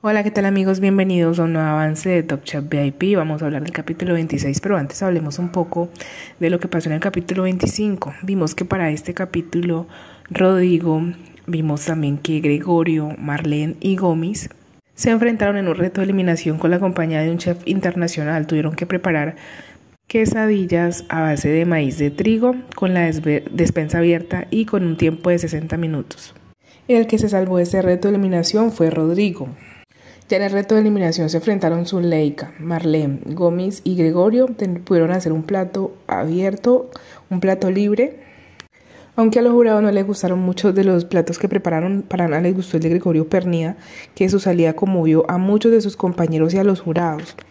Hola, ¿qué tal amigos? Bienvenidos a un nuevo avance de Top Chat VIP. Vamos a hablar del capítulo 26, pero antes hablemos un poco de lo que pasó en el capítulo 25. Vimos que para este capítulo Rodrigo, vimos también que Gregorio, Marlene y Gomis se enfrentaron en un reto de eliminación con la compañía de un chef internacional. Tuvieron que preparar quesadillas a base de maíz de trigo con la despensa abierta y con un tiempo de 60 minutos. El que se salvó de este reto de eliminación fue Rodrigo. Ya en el reto de eliminación se enfrentaron Zuleika, Marlene, Gomis y Gregorio. Pudieron hacer un plato abierto, un plato libre. Aunque a los jurados no les gustaron muchos de los platos que prepararon, para nada les gustó el de Gregorio Pernía, que su salida conmovió a muchos de sus compañeros y a los jurados.